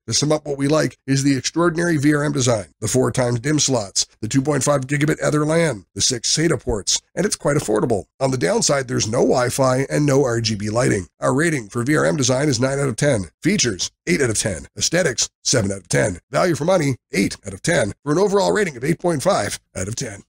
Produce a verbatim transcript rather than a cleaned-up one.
To sum up what we like is the extraordinary V R M design, the four times DIMM slots, the two point five gigabit Ether LAN, the six SATA ports, and it's quite affordable. On the downside, there's no Wi-Fi and no R G B lighting. Our rating for V R M design is nine out of ten. Features, eight out of ten. Aesthetics, seven out of ten. Value for money, eight out of ten. For an overall rating of eight point five out of ten.